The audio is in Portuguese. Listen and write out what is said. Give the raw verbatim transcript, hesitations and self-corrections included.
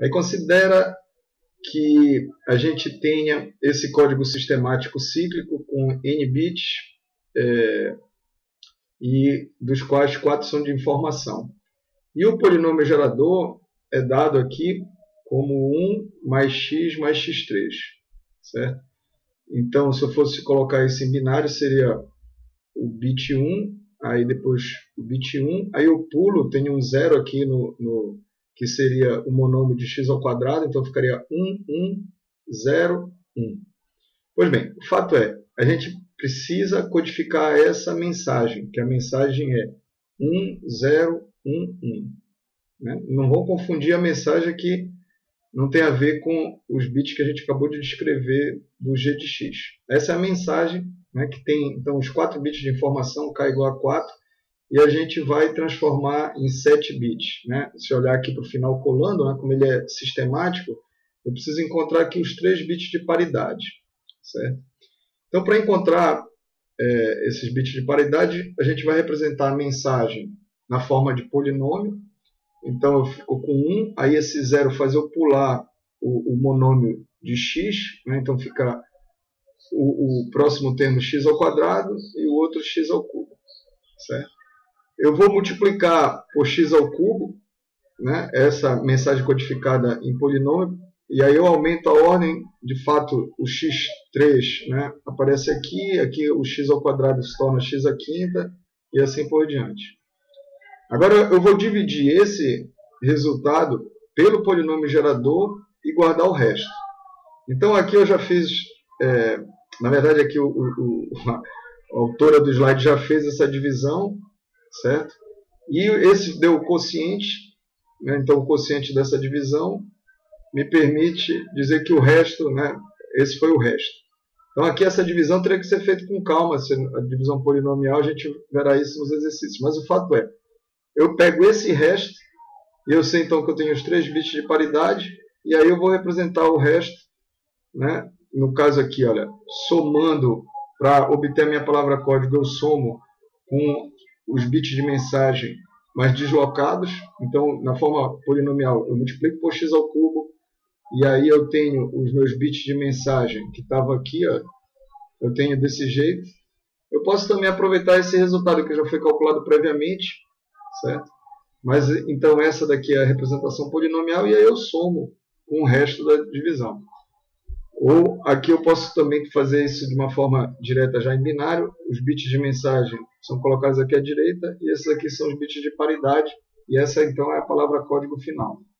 Aí considera que a gente tenha esse código sistemático cíclico com N bits, é, e dos quais quatro são de informação. E o polinômio gerador é dado aqui como um mais x mais x três. Certo? Então, se eu fosse colocar isso em binário, seria o bit um, aí depois o bit um, aí eu pulo, tem um zero aqui no, no que seria o monômio de x ao quadrado, então ficaria um, um, zero, um. Pois bem, o fato é, a gente precisa codificar essa mensagem, que a mensagem é um, zero, um, um. Né? Não vão confundir a mensagem que não tem a ver com os bits que a gente acabou de descrever do G de x. Essa é a mensagem, né, que tem então os quatro bits de informação, k igual a quatro, e a gente vai transformar em sete bits. Né? Se olhar aqui para o final colando, né, como ele é sistemático, eu preciso encontrar aqui os três bits de paridade. Certo? Então, para encontrar é, esses bits de paridade, a gente vai representar a mensagem na forma de polinômio. Então, eu fico com um, aí esse zero faz eu pular o, o monômio de x, né? Então fica o, o próximo termo x ao quadrado e o outro x ao cubo. Certo? Eu vou multiplicar por x ao cubo, né? Essa mensagem codificada em polinômio, e aí eu aumento a ordem, de fato o x três, né, aparece aqui, aqui o x ao quadrado se torna x à quinta, e assim por diante. Agora eu vou dividir esse resultado pelo polinômio gerador e guardar o resto. Então aqui eu já fiz, é, na verdade aqui o, o, a autora do slide já fez essa divisão, certo? E esse deu o quociente, né? Então o quociente dessa divisão me permite dizer que o resto, né, esse foi o resto. Então aqui essa divisão teria que ser feita com calma, se a divisão polinomial a gente verá isso nos exercícios. Mas o fato é, eu pego esse resto, e eu sei então que eu tenho os três bits de paridade, e aí eu vou representar o resto, né? No caso aqui, olha, somando, para obter a minha palavra código, eu somo com os bits de mensagem mais deslocados. Então, na forma polinomial, eu multiplico por x ao cubo, e aí eu tenho os meus bits de mensagem, que estavam aqui, ó, eu tenho desse jeito. Eu posso também aproveitar esse resultado que já foi calculado previamente, certo? Mas então essa daqui é a representação polinomial e aí eu somo com o resto da divisão. Ou aqui eu posso também fazer isso de uma forma direta já em binário. Os bits de mensagem são colocados aqui à direita e esses aqui são os bits de paridade. E essa então é a palavra código final.